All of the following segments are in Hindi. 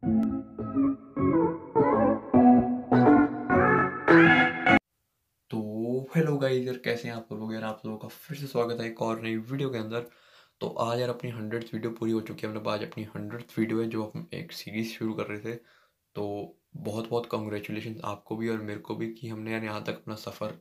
तो हेलो गाइस यार, कैसे हैं आप लोग यार। आप लोगों का फिर से स्वागत है एक और नई वीडियो के अंदर। तो आज यार अपनी 100th वीडियो पूरी हो चुकी है। मतलब आज अपनी 100th वीडियो है जो हम एक सीरीज़ शुरू कर रहे थे। तो बहुत बहुत कॉन्ग्रेचुलेशन आपको भी और मेरे को भी कि हमने यार यहाँ तक अपना सफ़र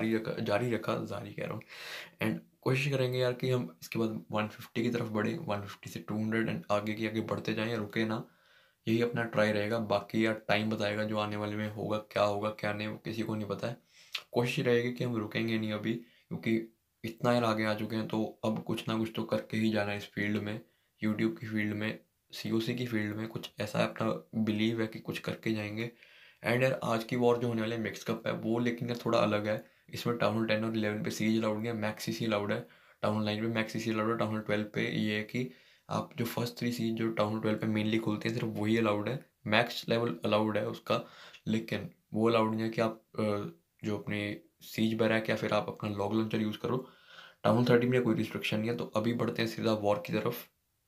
जारी कह रहा हूँ। एंड कोशिश करेंगे यार कि हम इसके बाद 150 की तरफ बढ़ें, 150 से 200 एंड आगे की आगे बढ़ते जाएं, रुके ना। यही अपना ट्राई रहेगा। बाकी यार टाइम बताएगा जो आने वाले में होगा क्या नहीं, वो किसी को नहीं पता है। कोशिश रहेगी कि हम रुकेंगे नहीं अभी, क्योंकि इतना यार आगे आ चुके हैं तो अब कुछ ना कुछ तो करके ही जाना है इस फील्ड में। यूट्यूब की फील्ड में, सीओसी की फील्ड में कुछ ऐसा अपना बिलीव है कि कुछ करके जाएंगे। एंड यार आज की वॉर जो होने वाली है मिक्स कप है वो, लेकिन यार थोड़ा अलग है। इसमें टाउन हॉल 10 और 11 पे सीज अलाउड नहीं है, मैक्स सीसी अलाउड है। टाउन हॉल 9 पे मैक्स सीसी अलाउड है। टाउन हॉल 12 पे ये है कि आप जो फर्स्ट 3 सीज जो टाउन हॉल 12 पे मेनली खुलती हैं सिर्फ वही अलाउड है। मैक्स लेवल अलाउड है उसका, लेकिन वो अलाउड नहीं है कि आप जो अपनी सीज बैरक या फिर आप अपना लॉग लॉन्चर यूज़ करो। टाउन 13 में कोई रिस्ट्रिक्शन नहीं है। तो अभी बढ़ते हैं सीधा वॉर की तरफ।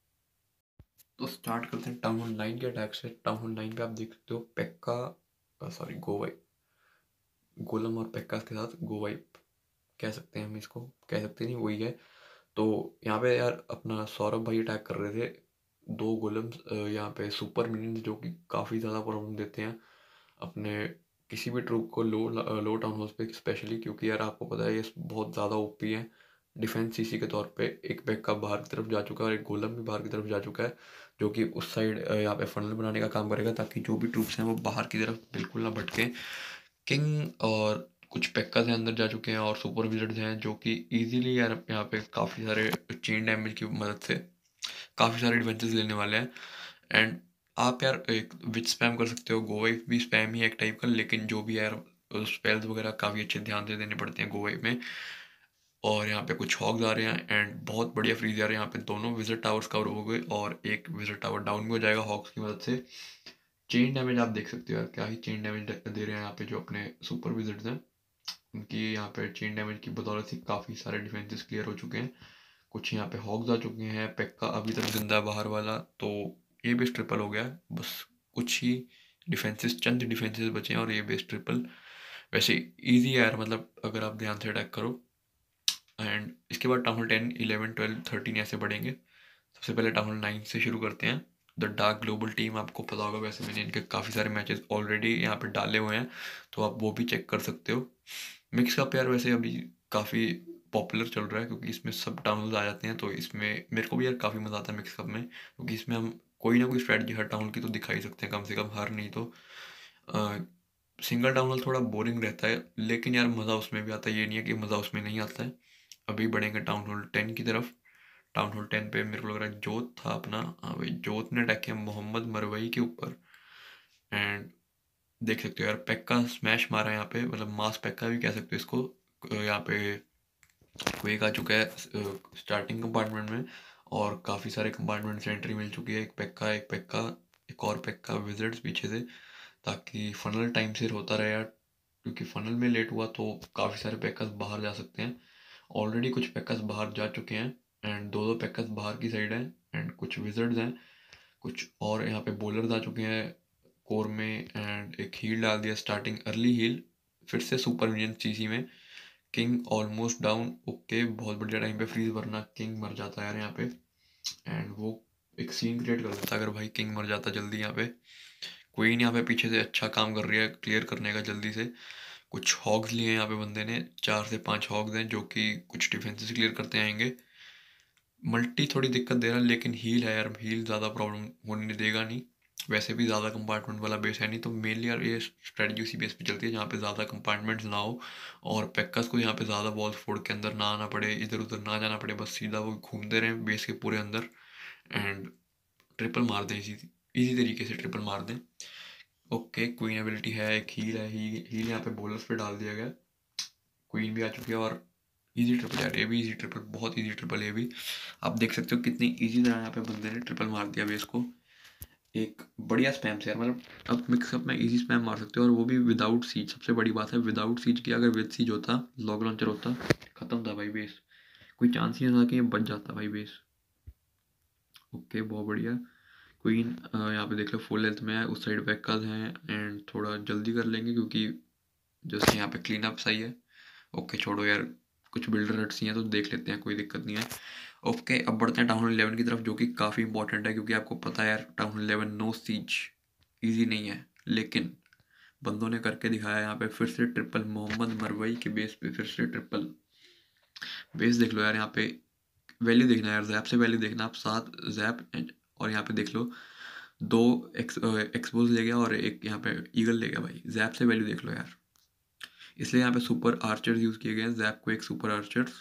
तो स्टार्ट करते हैं टाउन हॉल 9 के अटैक से। टाउन हॉल 9 पे आप देख सकते हो पेक्का, सॉरी गोवाई, गोलम और पेक्का के साथ गोवाई कह सकते हैं हम इसको, कह सकते नहीं वही है। तो यहाँ पे यार अपना सौरभ भाई अटैक कर रहे थे। दो गोलम्स यहाँ पे सुपर मिनियंस जो कि काफ़ी ज़्यादा प्रॉब्लम देते हैं अपने किसी भी ट्रूप को लो टाउन हाउस पे स्पेशली, क्योंकि यार आपको पता है ये बहुत ज़्यादा ओपी है डिफेंस सीसी के तौर पे। एक बैक का बाहर की तरफ जा चुका है और एक गोलम भी बाहर की तरफ जा चुका है, जो कि उस साइड यहाँ पे फनल बनाने का काम करेगा ताकि जो भी ट्रूप्स हैं वो बाहर की तरफ बिल्कुल ना भटके। किंग और कुछ पैक्कास हैं अंदर जा चुके हैं और सुपर विजर्ड्स हैं जो कि इजीली यार यहाँ पे काफ़ी सारे चेन डैमेज की मदद से काफ़ी सारे एडवेंचर्स लेने वाले हैं। एंड आप यार एक विच स्पैम कर सकते हो, गोवाइफ भी स्पैम ही है एक टाइप का, लेकिन जो भी यार स्पेल्स वगैरह काफ़ी अच्छे ध्यान से देने पड़ते हैं गोवाइफ में। और यहाँ पे कुछ हॉग्स आ रहे हैं एंड बहुत बढ़िया फ्रीज आ रहे हैं। यहाँ पे दोनों विजिट टावर्स कवर हो गए और एक विजिट टावर डाउन भी हो जाएगा हॉग्स की मदद से। चेन डैमेज आप देख सकते हो यार, क्या ही चेन डैमेज दे रहे हैं यहाँ पे जो अपने सुपर विजिट्स हैं। उनकी यहाँ पे चेन डैमेज की बदौलत ही काफ़ी सारे डिफेंसेस क्लियर हो चुके हैं। कुछ यहाँ पे हॉग्स आ चुके हैं, पेक्का अभी तक जिंदा है बाहर वाला, तो ये बेस ट्रिपल हो गया है। बस कुछ ही डिफेंसेस, चंद डिफेंसेस बचे हैं और ये बेस ट्रिपल। वैसे इजी है यार, मतलब अगर आप ध्यान से अटैक करो। एंड इसके बाद टाउन हॉल 10, 11, 12, 13 ऐसे बढ़ेंगे। सबसे पहले टाउन हॉल 9 से शुरू करते हैं। द डार्क ग्लोबल टीम, आपको पता होगा वैसे मैंने इनके काफ़ी सारे मैचेस ऑलरेडी यहाँ पे डाले हुए हैं, तो आप वो भी चेक कर सकते हो। मिक्स कप यार वैसे अभी काफ़ी पॉपुलर चल रहा है क्योंकि इसमें सब टाउन आ जाते हैं। तो इसमें मेरे को भी यार काफ़ी मज़ा आता है मिक्स कप में, क्योंकि इसमें हम कोई ना कोई स्ट्रैटेजी हर टाउन की तो दिखा ही सकते हैं, कम से कम हर नहीं तो सिंगल टाउन हॉल थोड़ा बोरिंग रहता है, लेकिन यार मज़ा उसमें भी आता है। ये नहीं है कि मज़ा उसमें नहीं आता है। अभी बढ़ेंगे टाउन हॉल 10 की तरफ। टाउन हॉल 10 पे मेरे को लग रहा है जोत था अपना, हाँ भाई जोत ने अटैक किया मोहम्मद मरवई के ऊपर। एंड देख सकते हो यार पैक्का स्मैश मारा है यहाँ पे, मतलब मास पैक्का भी कह सकते हो इसको। यहाँ पे क्वेक आ चुका है स्टार्टिंग कंपार्टमेंट में और काफ़ी सारे कंपार्टमेंट से एंट्री मिल चुकी है। एक और पैक्का विजिट्स पीछे से, ताकि फनल टाइम से होता रहे यार, क्योंकि फनल में लेट हुआ तो काफ़ी सारे पैक्कास बाहर जा सकते हैं। ऑलरेडी कुछ पैक्कास बाहर जा चुके हैं एंड दो दो पैक्कास बाहर की साइड हैं एंड कुछ विजिट्स हैं। कुछ और यहाँ पे बॉलर्स आ चुके हैं कोर में एंड एक हील डाल दिया, स्टार्टिंग अर्ली हील फिर से सुपर मिनियन सीसी में। किंग ऑलमोस्ट डाउन, ओके बहुत बढ़िया टाइम पे फ्रीज, वरना किंग मर जाता है यार यहाँ पे। एंड वो एक सीन क्रिएट कर देता अगर भाई किंग मर जाता जल्दी यहाँ पे। क्वीन यहाँ पे पीछे से अच्छा काम कर रही है क्लियर करने का जल्दी से। कुछ हॉग्स लिए हैं यहाँ पे बंदे ने, 4 से 5 हॉग्स हैं जो कि कुछ डिफेंसेस क्लियर करते आएंगे। मल्टी थोड़ी दिक्कत दे रहा है लेकिन हील है यार, हील ज़्यादा प्रॉब्लम होने देगा नहीं। वैसे भी ज़्यादा कंपार्टमेंट वाला बेस है नहीं, तो मेनली यार ये स्ट्रेटजी उसी बेस पे चलती है जहाँ पे ज़्यादा कंपार्टमेंट्स ना हो और पैक्कर्स को यहाँ पे ज़्यादा बॉल्स फोड़ के अंदर ना आना पड़े, इधर उधर ना जाना पड़े, बस सीधा वो घूमते रहें बेस के पूरे अंदर एंड ट्रिपल मार दें, इजी इजी तरीके से ट्रिपल मार दें। ओके क्वीन एबिलिटी है, एक हील है, हील यहाँ पे बॉलर्स पे डाल दिया गया। क्वीन भी आ चुकी है और इजी ट्रिपल यार, ये भी इजी ट्रिपल, बहुत इजी ट्रिपल ये भी। आप देख सकते हो कितनी इजी तरह यहाँ पे बंदे ने ट्रिपल मार दिया बेस को एक बढ़िया स्पैम से यार। मतलब अब मिक्सअप में इजी स्पैम मार सकते हो और वो भी विदाउट सीज, सबसे बड़ी बात है विदाउट सीज की। अगर विद सीज होता, लॉग लॉन्चर होता, खत्म था भाई बेस, कोई चांस ही नहीं था कि ये बच जाता भाई बेस। ओके बहुत बढ़िया। क्वीन यहाँ पे देख लो फुल हेल्थ में है, उस साइड वैक्काज हैं एंड थोड़ा जल्दी कर लेंगे क्योंकि जैसे यहाँ पे क्लीन अप सही है। ओके छोड़ो यार, कुछ बिल्डर हट्स ही हैं तो देख लेते हैं, कोई दिक्कत नहीं है। ओके अब बढ़ते हैं टाउन हॉल 11 की तरफ, जो कि काफ़ी इंपॉर्टेंट है क्योंकि आपको पता है यार town hall 11 no siege easy नहीं है, लेकिन बंदों ने करके दिखाया। यहाँ पे फिर से ट्रिपल मोहम्मद मरवई के बेस पे फिर से ट्रिपल बेस देख लो यार। यहाँ पे वैल्यू देखना यार, जैप से वैल्यू देखना आप, 7 जैप और यहाँ पे देख लो 2 एक्सपोज ले गया और एक यहाँ पे ईगल ले गया भाई। जैप से वैल्यू देख लो यार, इसलिए यहाँ पे सुपर आर्चर्स यूज़ किए गए हैं। जैप को एक सुपर आर्चर्स,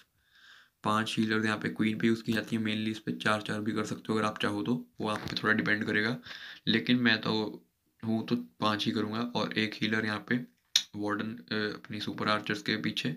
5 हीलर्स यहाँ पे क्वीन पे यूज़ की जाती है मेनली। इस पर 4-4 भी कर सकते हो अगर आप चाहो तो, वो आप पे थोड़ा डिपेंड करेगा, लेकिन मैं तो हूँ तो 5 ही करूँगा। और एक हीलर यहाँ पे वार्डन अपनी सुपर आर्चर्स के पीछे।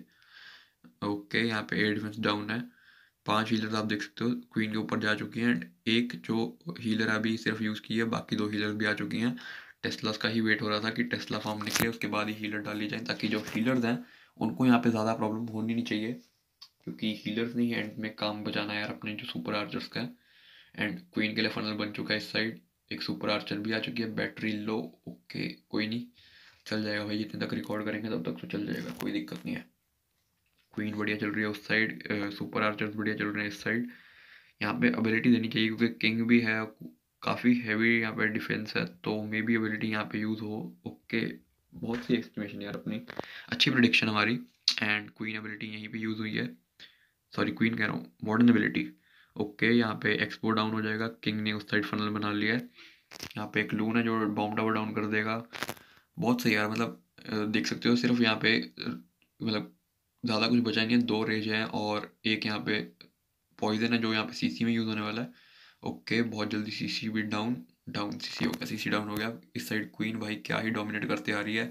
ओके यहाँ पे 8 डिफेंस डाउन है। 5 हीलर्स आप देख सकते हो क्वीन के ऊपर जा चुकी हैं, एंड एक जो हीलर अभी सिर्फ यूज़ की है, बाकी 2 हीलर्स भी आ चुकी हैं। टेस्लास का ही वेट हो रहा था कि टेस्ला फार्म निकले उसके बाद ही हीलर डाली जाए, ताकि जो हीलर्स हैं उनको यहाँ पे ज़्यादा प्रॉब्लम होनी नहीं चाहिए, क्योंकि हीलर्स नहीं एंड में काम बचाना है यार अपने जो सुपर आर्चर्स का है। एंड क्वीन के लिए फनल बन चुका है इस साइड, एक सुपर आर्चर भी आ चुकी है, बैटरी लो। ओके कोई नहीं, चल जाएगा भाई, जितने तक रिकॉर्ड करेंगे तब तक तो चल जाएगा, कोई दिक्कत नहीं है। क्वीन बढ़िया चल रही है उस साइड, सुपर आर्चर्स बढ़िया चल रहे हैं इस साइड। यहाँ पे एबिलिटी देनी चाहिए क्योंकि किंग भी है, काफ़ी हैवी यहाँ पे डिफेंस है, तो मे बी एबिलिटी यहाँ पे यूज़ हो। ओके बहुत सी एक्सप्लेनेशन यार अपनी, अच्छी प्रिडिक्शन हमारी। एंड क्वीन एबिलिटी यहीं पे यूज़ हुई है, सॉरी क्वीन कह रहा हूँ, मॉडर्न एबिलिटी। ओके यहाँ पे एक्सपो डाउन हो जाएगा, किंग ने उस साइड फनल बना लिया है। यहाँ पे एक लून है जो बॉम्ब टावर डाउन कर देगा, बहुत सही यार। मतलब देख सकते हो सिर्फ यहाँ पे मतलब ज़्यादा कुछ बचा नहीं है, 2 रेज हैं और एक यहाँ पे पॉइजन है जो यहाँ पे सीसी में यूज़ होने वाला है। ओके बहुत जल्दी सीसी भी डाउन, डाउन सीसी हो गया, सीसी डाउन हो गया। इस साइड क्वीन भाई क्या ही डोमिनेट करते आ रही है।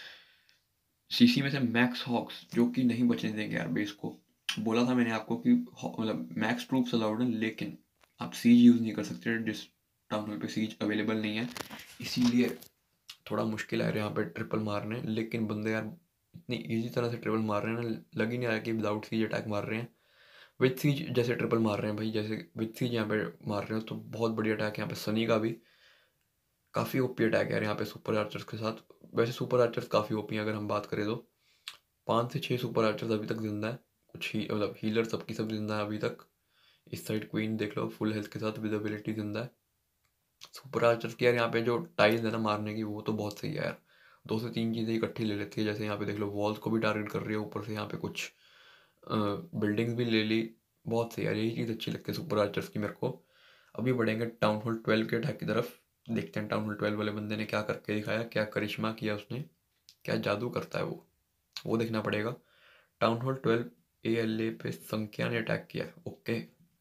सीसी में से मैक्स हॉक्स जो कि नहीं बचने देंगे यार बेस को। बोला था मैंने आपको कि मतलब मैक्स ट्रूप्स अलाउड है, लेकिन आप सीज यूज़ नहीं कर सकते जिस टाउन हॉल पे सीज अवेलेबल नहीं है, इसीलिए थोड़ा मुश्किल है यहाँ पे ट्रिपल मारने। लेकिन बंदे यार इतनी इजी तरह से ट्रिपल मार रहे हैं ना, लग ही नहीं रहा कि विदाउट सीज अटैक मार रहे हैं, विथ सीज जैसे ट्रिपल मार रहे हैं भाई, जैसे विथ सीज यहाँ पे मार रहे हो तो बहुत बढ़िया अटैक है यहाँ पे। सनी का भी काफ़ी ओपी अटैक है यार यहाँ पे सुपर आर्चर्स के साथ। वैसे सुपर आर्चर्स काफ़ी ओपी हैं अगर हम बात करें तो, 5 से 6 सुपर आर्चर्स अभी तक जिंदा है, कुछ ही मतलब हीलर सबकी सब जिंदा है अभी तक। इस साइड क्वीन देख लो फुल हेल्थ के साथ विद एबिलिटी जिंदा है। सुपर आर्चर्स की यार यहाँ पे जो टाइल्स है ना मारने की, वो तो बहुत सही है यार, 2 से 3 चीज़ें इकट्ठी ले लेती है। जैसे यहाँ पे देख लो वॉल्स को भी टारगेट कर रही है, ऊपर से यहाँ पे कुछ बिल्डिंग्स भी ले ली, बहुत सही यार, यही चीज़ अच्छी लगती है सुपर आर्चर्स की मेरे को। अभी बढ़ेंगे टाउन हॉल 12 के अटैक की तरफ, देखते हैं टाउन हॉल 12 वाले बंदे ने क्या करके दिखाया, क्या करिश्मा किया उसने, क्या जादू करता है वो देखना पड़ेगा। टाउन हॉल 12 ALA पे संख्या ने अटैक किया। ओके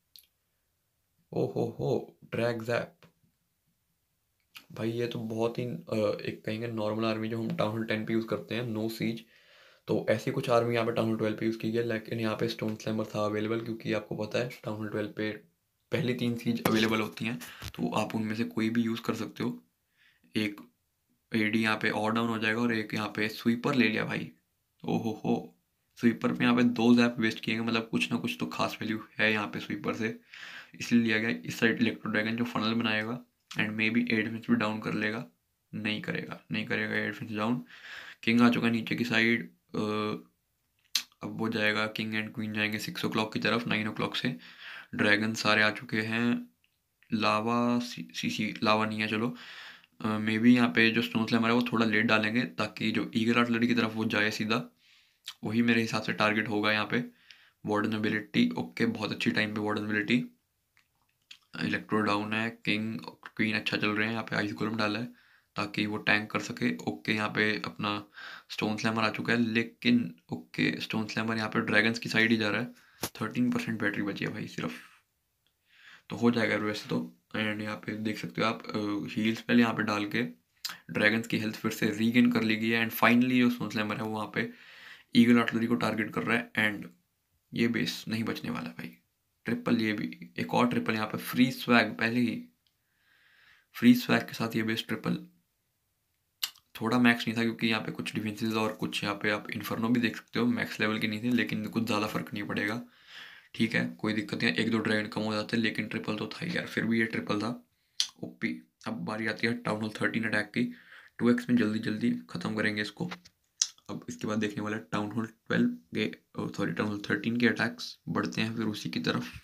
ओ हो ड्रैग जैप भाई, ये तो बहुत ही एक कहेंगे नॉर्मल आर्मी जो हम टाउन हॉल 10 पे यूज़ करते हैं, नो सीज। तो ऐसी कुछ आर्मी यहाँ पे टाउन हॉल 12 पे यूज़ की गई, लेकिन यहाँ पे स्टोन स्लैमर था अवेलेबल, क्योंकि आपको पता है टाउन हॉल 12 पे पहली 3 सीज अवेलेबल होती हैं, तो आप उनमें से कोई भी यूज़ कर सकते हो। एक AD यहाँ पे और डाउन हो जाएगा और एक यहाँ पे स्वीपर ले लिया भाई। ओ हो स्वीपर पे यहाँ पे 2 जैप वेस्ट किए गए, मतलब कुछ ना कुछ तो खास वैल्यू है यहाँ पे स्वीपर से, इसलिए लिया गया। इस साइड इलेक्ट्रो ड्रैगन जो फनल बनाएगा and maybe air defence भी डाउन कर लेगा, नहीं करेगा एयर डिफेंस डाउन। किंग आ चुका है नीचे की साइड, अब वो जाएगा, किंग एंड क्वीन जाएंगे 6 o'clock की तरफ, 9 o'clock से। ड्रैगन सारे आ चुके हैं, लावा सी लावा नहीं है चलो, मे बी यहाँ पे जो स्नो स्लैमर है वो थोड़ा लेट डालेंगे, ताकि जो ईगल आर्टिलरी की तरफ वो जाए सीधा, वही मेरे हिसाब से टारगेट होगा यहाँ पे। वार्डन एबिलिटी ओके, बहुत अच्छी टाइम पे वार्डन एबिलिटी। इलेक्ट्रो डाउन है, किंग क्वीन अच्छा चल रहे हैं, यहाँ पे आइस गोलम डाला है ताकि वो टैंक कर सके। ओके यहाँ पे अपना स्टोन स्लैमर आ चुका है, लेकिन ओके स्टोन स्लैमर यहाँ पे ड्रैगन्स की साइड ही जा रहा है। 13% बैटरी बची है भाई सिर्फ, तो हो जाएगा वैसे तो। एंड यहाँ पे देख सकते हो आप हील्स पहले यहाँ पे डाल के ड्रैगन्स की हेल्थ फिर से रीगेन कर ली गई है। एंड फाइनली जो स्टोन स्लैमर है वो वहाँ पे ईगल आर्टिलरी को टारगेट कर रहा है, एंड ये बेस नहीं बचने वाला भाई। ट्रिपल, ये भी एक और ट्रिपल यहाँ पे, फ्री स्वैग पहले ही, फ्री स्वैग के साथ ये बेस ट्रिपल। थोड़ा मैक्स नहीं था क्योंकि यहाँ पे कुछ डिफेंसेस और कुछ यहाँ पे आप इन्फर्नो भी देख सकते हो मैक्स लेवल के नहीं थे, लेकिन कुछ ज़्यादा फर्क नहीं पड़ेगा, ठीक है कोई दिक्कत नहीं है। 1-2 ड्रैगन कम हो जाते हैं, लेकिन ट्रिपल तो था ही यार, फिर भी ये ट्रिपल था। ओपी। अब बारी आती है टाउन हॉल 13 अटैक की। 2x में जल्दी जल्दी ख़त्म करेंगे इसको। अब इसके बाद देखने वाला टाउन हॉल 12 के टाउन हॉल 13 के अटैक्स। बढ़ते हैं फिर उसी की तरफ।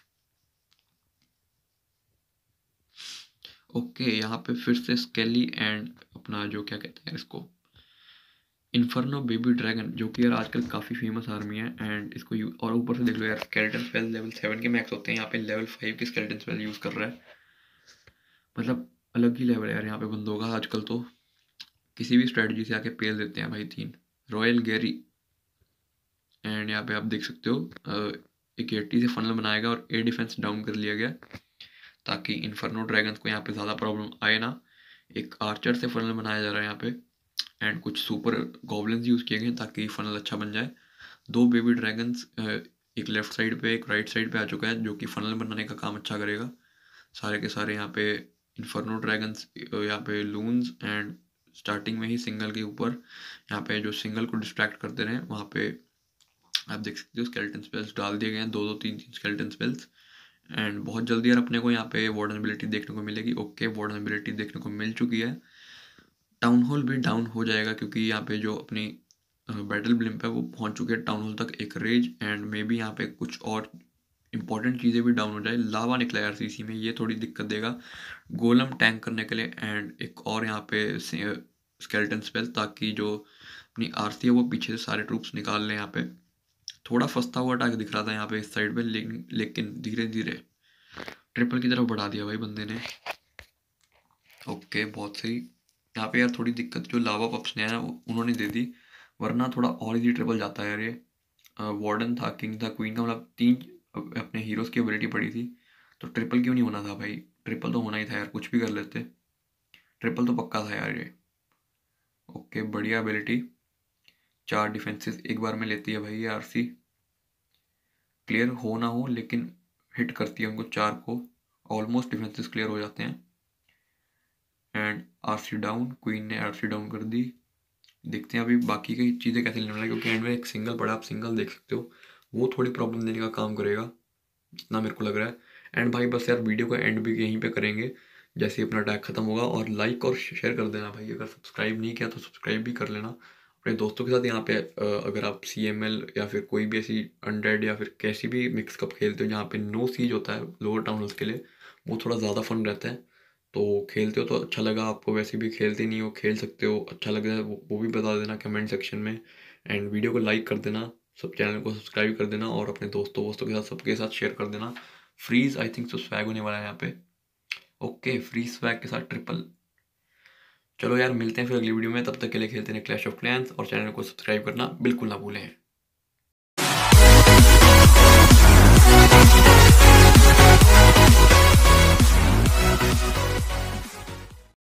ओके, यहाँ पे फिर से स्केली एंड अपना जो क्या कहते हैं इसको, इन्फर्नो बेबी ड्रैगन, जो कि यार आजकल काफ़ी फेमस आर्मी है। एंड इसको और ऊपर से देख लो यार, स्केलेटन स्पेल लेवल 7 के मैक्स होते हैं, यहाँ पे लेवल 5 के स्केलेटन स्पेल यूज़ कर रहा है। मतलब अलग ही लेवल है यार यहाँ पे बंदों का आजकल तो। किसी भी स्ट्रेटजी से आके पेल देते हैं भाई। 3 रॉयल गैरी। एंड यहाँ पे आप देख सकते हो एक 80 से फनल बनाएगा और ए डिफेंस डाउन कर लिया गया, ताकि इन्फर्नो ड्रैगन्स को यहाँ पे ज़्यादा प्रॉब्लम आए ना। एक आर्चर से फनल बनाया जा रहा है यहाँ पे। एंड कुछ सुपर गॉबलिन्स यूज़ किए गए ताकि फनल अच्छा बन जाए। 2 बेबी ड्रैगन्स एक लेफ्ट साइड पे एक राइट साइड पे आ चुका है, जो कि फनल बनाने का काम अच्छा करेगा। सारे के सारे यहाँ पे इन्फर्नो ड्रैगन्स, यहाँ पे लून्स। एंड स्टार्टिंग में ही सिंगल के ऊपर यहाँ पे जो सिंगल को डिस्ट्रैक्ट करते रहे, वहाँ पे आप देख सकते हो स्केलेटन स्पेल्स डाल दिए गए हैं, 2-2 3-3 स्केलेटन स्पेल्स। एंड बहुत जल्दी यार अपने को यहाँ पे वार्डन एबिलिटी देखने को मिलेगी। ओके, वार्डन एबिलिटी देखने को मिल चुकी है। टाउन हॉल भी डाउन हो जाएगा क्योंकि यहाँ पे जो अपनी बैटल ब्लिम्प है वो पहुँच चुकी है टाउन हॉल तक। एक रेज एंड मे बी यहाँ पे कुछ और इंपॉर्टेंट चीज़ें भी डाउन हो जाए। लावा निकला यार सीसी में, ये थोड़ी दिक्कत देगा गोलम टैंक करने के लिए। एंड एक और यहाँ पे स्केलेटन स्पेल, ताकि जो अपनी आरती है वो पीछे से सारे ट्रूप्स निकाल लें। यहाँ पे थोड़ा फंसता हुआ अटैक दिख रहा था यहाँ पे इस साइड पे, लेकिन धीरे धीरे ट्रिपल की तरफ बढ़ा दिया भाई बंदे ने। ओके, बहुत सही। यहाँ पे यार थोड़ी दिक्कत जो लावा पप्स ने है ना उन्होंने दे दी, वरना थोड़ा और इजी ट्रिपल जाता है यार ये। वार्डन था, किंग था, क्वीन का, मतलब 3 अपने हीरोज़ की एबिलिटी पड़ी थी, तो ट्रिपल क्यों नहीं होना था भाई। ट्रिपल तो होना ही था यार, कुछ भी कर लेते। ट्रिपल तो पक्का था यार ये। ओके, बढ़िया एबिलिटी। 4 डिफेंसेस एक बार में लेती है भाई ये आरसी। क्लियर हो ना हो लेकिन हिट करती है उनको 4 को। ऑलमोस्ट डिफेंसेस क्लियर हो जाते हैं। एंड आरसी डाउन, क्वीन ने आरसी डाउन कर दी। देखते हैं अभी बाकी की चीज़ें कैसे लेने वाला है, क्योंकि एंड में एक सिंगल पड़ा, आप सिंगल देख सकते हो, वो थोड़ी प्रॉब्लम देने का काम करेगा जितना मेरे को लग रहा है। एंड भाई बस यार वीडियो का एंड भी यहीं पे करेंगे जैसे ही अपना अटैक खत्म होगा। और लाइक और शेयर कर देना भाई, अगर सब्सक्राइब नहीं किया तो सब्सक्राइब भी कर लेना अपने दोस्तों के साथ। यहाँ पे अगर आप CML या फिर कोई भी ऐसी अनडेड या फिर कैसी भी मिक्स कप खेलते हो जहाँ पे नो सीज होता है लोअर टाउन हॉल्स के लिए, वो थोड़ा ज़्यादा फन रहता है। तो खेलते हो तो अच्छा लगा आपको, वैसे भी खेलते नहीं हो खेल सकते हो, अच्छा लग रहा है वो भी बता देना कमेंट सेक्शन में। एंड वीडियो को लाइक कर देना, सब चैनल को सब्सक्राइब कर देना और अपने दोस्तों के साथ सबके साथ शेयर कर देना। Freeze I think so swag होने वाला है यहाँ पे। ओके, फ्रीज स्वैग के साथ ट्रिपल। चलो यार, मिलते हैं फिर अगली वीडियो में, तब तक के लिए खेलते हैं क्लैश ऑफ क्लैंस और चैनल को सब्सक्राइब करना बिल्कुल ना भूलें।